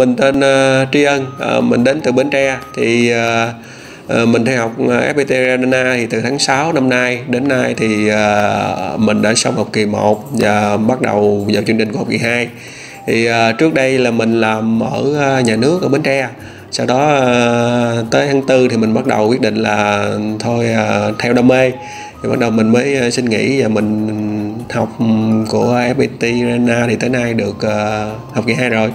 Mình tên Tri Ân, mình đến từ Bến Tre. Thì mình theo học FPT Arena thì từ tháng 6 năm nay đến nay thì mình đã xong học kỳ 1 và bắt đầu vào chương trình của học kỳ 2. Thì trước đây là mình làm ở nhà nước ở Bến Tre. Sau đó tới tháng 4 thì mình bắt đầu quyết định là thôi theo đam mê. Thì bắt đầu mình mới xin nghỉ và mình học của FPT Arena thì tới nay được học kỳ 2 rồi.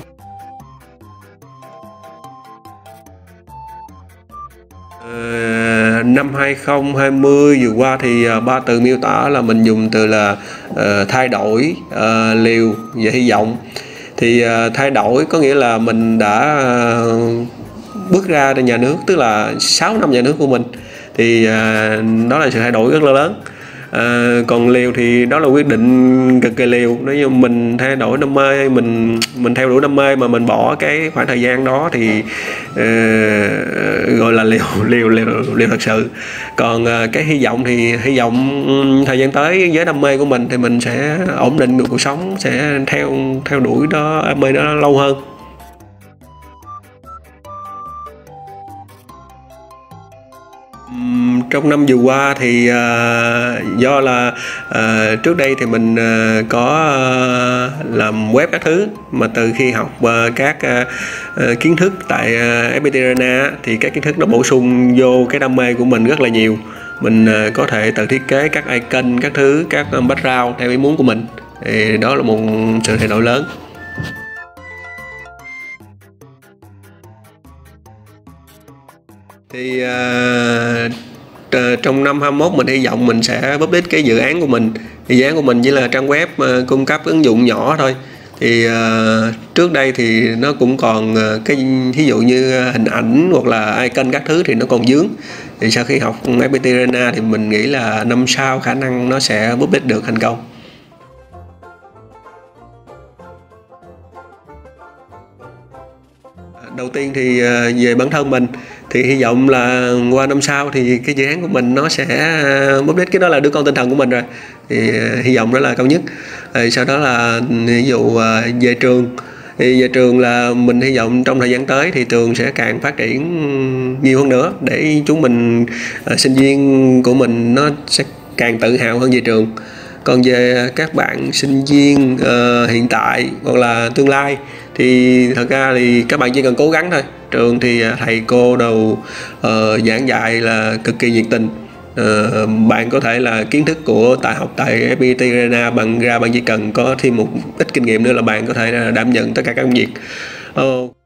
Năm 2020 vừa qua thì ba từ miêu tả là mình dùng từ là thay đổi, liều và hy vọng. Thì thay đổi có nghĩa là mình đã bước ra từ nhà nước, tức là 6 năm nhà nước của mình, thì đó là sự thay đổi rất là lớn. Còn liều thì đó là quyết định cực kỳ liều. Nếu như mình thay đổi đam mê, mình theo đuổi đam mê mà mình bỏ cái khoảng thời gian đó thì gọi là liều thật sự. Còn cái hy vọng thì hy vọng thời gian tới với đam mê của mình thì mình sẽ ổn định được cuộc sống, sẽ theo đuổi đó, đam mê đó lâu hơn. Trong năm vừa qua thì do là trước đây thì mình có làm web các thứ, mà từ khi học các kiến thức tại FPT Arena thì các kiến thức đó bổ sung vô cái đam mê của mình rất là nhiều. Mình có thể tự thiết kế các icon, các thứ, các background theo ý muốn của mình. Thì đó là một sự thay đổi lớn. Thì trong năm 21 mình hy vọng mình sẽ publish cái dự án của mình. Thì dự án của mình chỉ là trang web cung cấp ứng dụng nhỏ thôi. Thì trước đây thì nó cũng còn cái ví dụ như hình ảnh hoặc là icon các thứ thì nó còn vướng. Thì sau khi học FPT Arena thì mình nghĩ là năm sau khả năng nó sẽ publish được thành công. Đầu tiên thì về bản thân mình thì hy vọng là qua năm sau thì cái dự án của mình nó sẽ publish, cái đó là đứa con tinh thần của mình rồi, thì hy vọng đó là cao nhất. Sau đó là ví dụ về trường, thì về trường là mình hy vọng trong thời gian tới thì trường sẽ càng phát triển nhiều hơn nữa, để chúng mình sinh viên của mình nó sẽ càng tự hào hơn về trường. Còn về các bạn sinh viên hiện tại hoặc là tương lai thì thật ra thì các bạn chỉ cần cố gắng thôi. Trường thì thầy cô đều giảng dạy là cực kỳ nhiệt tình. Bạn có thể là kiến thức của học tại FPT Arena bạn chỉ cần có thêm một ít kinh nghiệm nữa là bạn có thể đảm nhận tất cả các công việc.